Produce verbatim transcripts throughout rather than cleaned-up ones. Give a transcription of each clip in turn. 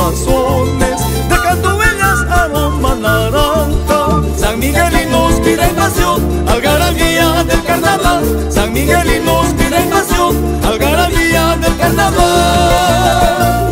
corazones, dejando huellas aroma naranja. San Miguelinos pide invasión, algarabía del carnaval. San Miguelinos pide invasión, algarabía del carnaval.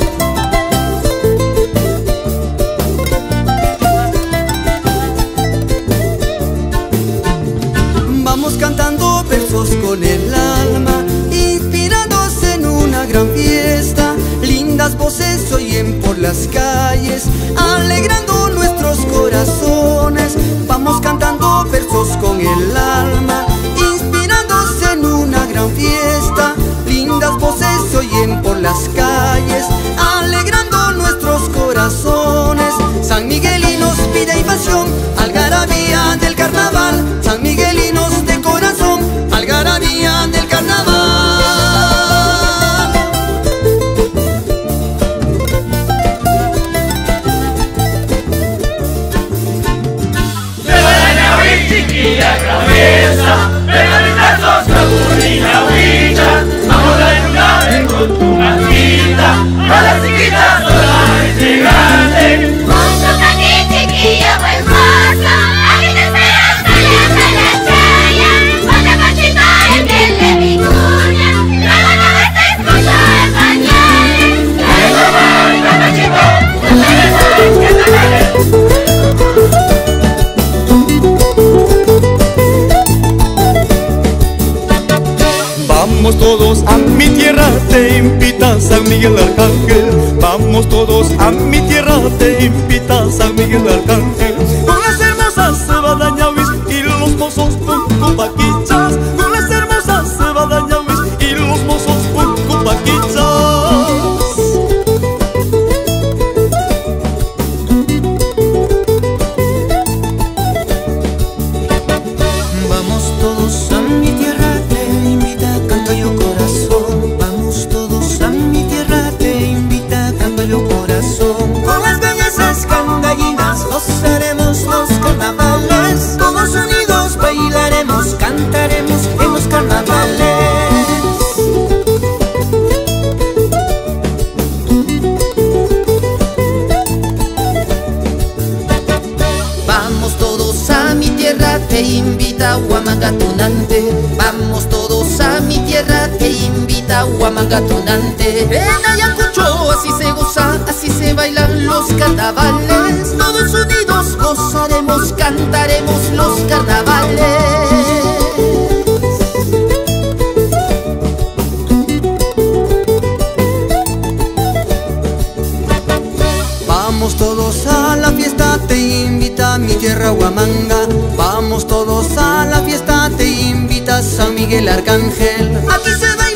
Vamos cantando versos con el alma, inspirados en una gran fiesta. Lindas voces se oyen por las calles, alegrando nuestros corazones. Vamos cantando versos con el alma, inspirados en una gran fiesta. Lindas voces se oyen por las calles, alegrando nuestros corazones. San Miguelinos pide invasión, algarabía del carnaval. San Miguelinos de corazón, algarabía del carnaval. Chiquilla cabeza, pega mis brazos, cabulina, huicha. Vamos a jugar con tu manita, a las chiquitas solas llegaste. Mucho caqui, chiquilla, buen mozo, aquí te esperas, vaya para la chaya. Ponte machito en piel de vicuña, luego no gastes mucho en pañales. Luego voy, papachito, no te dejes que te dejes. Vamos todos a mi tierra, te invita San Miguel Arcángel. Vamos todos a mi tierra, te invita San Miguel Arcángel. Con las hermosas badañawis y los mozos pucupaquichas. Con las hermosas badañawis y los mozos pucupaquichas. Vamos todos a mi tierra, te invita, canto yo corazón. Vamos todos a mi tierra, te invita, canto yo corazón. Con las bellezas cangallinas gozaremos los carnavales. Todos unidos bailaremos, cantaremos en los carnavales. Vamos todos a mi tierra, te invita Huamangatunante. Vamos todos a mi tierra, te invita Huamangatunante. En Ayacucho así se goza, así se bailan los carnavales. Todos unidos gozaremos, cantaremos los carnavales. Vamos todos a la fiesta, te invita mi tierra Huamanga. Vamos todos a la fiesta, te invita San Miguel Arcángel. Aquí se ve